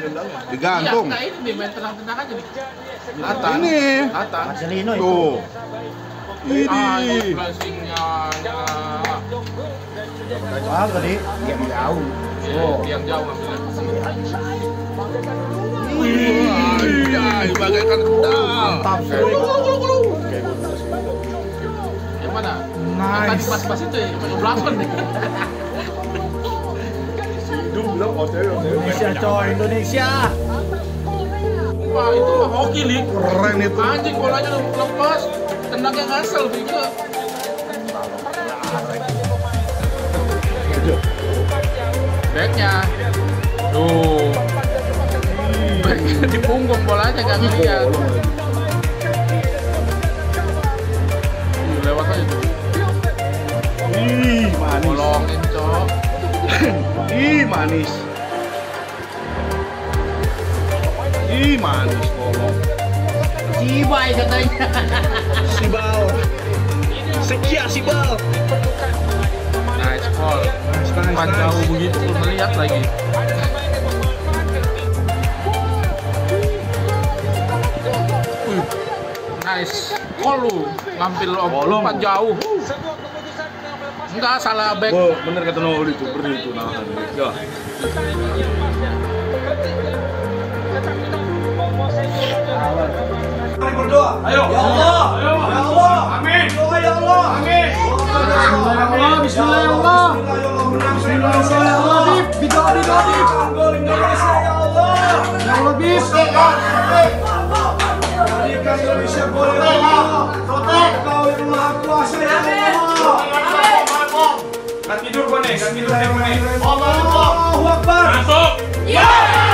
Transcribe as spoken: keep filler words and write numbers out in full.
Digantung. Iya, ini nih main tenang-tenang aja nih. Latan. Ini. Latan. Marcelino itu. Tuh. Ah, Ini. flashingnya. Ah, tadi yang jauh. Oh, yang jauh ngambilnya. Wih, ya, bagaikan pedal. Mantap. Yang mana? Nice. Tadi pas-pas itu ya, pakai belakon deh. Indonesia coy, Indonesia. Wah, itu mah hoki lik. Keren itu. Anjing bolanya lepas, tendangnya ngasal juga. Backnya, tuh, backnya di punggung bolanya nggak ngeliat. Tuh, lewat aja tuh. Ih, manis. Bolongin cok. Ih, manis. Ih, manis bolong. Cibai katanya. Sibal. Sekia Sibal. Nice ball. Nice, nice, Pan nice. jauh begitu melihat lagi. Wih, nice. Call lu ngambil Bolong. umpan jauh. Enggak salah back. Oh, bener kata Noel itu, beri itu nahan. Ya. Mari berdoa. Ayo. Ya Allah. Ya Allah. Amin. Doa ya Allah. Amin. Bismillah, Bismillah ya Allah. Bismillah ya Allah. Bib, bidoa bidoa bib. Gol Indonesia ya Allah. Ya Allah bib. Jadikan Indonesia gol ya Allah. Kau yang maha kuasa ya Allah. Gak tidur gue nih, gak tidur nih gue nih. Allahu Akbar. Masuk! Ya.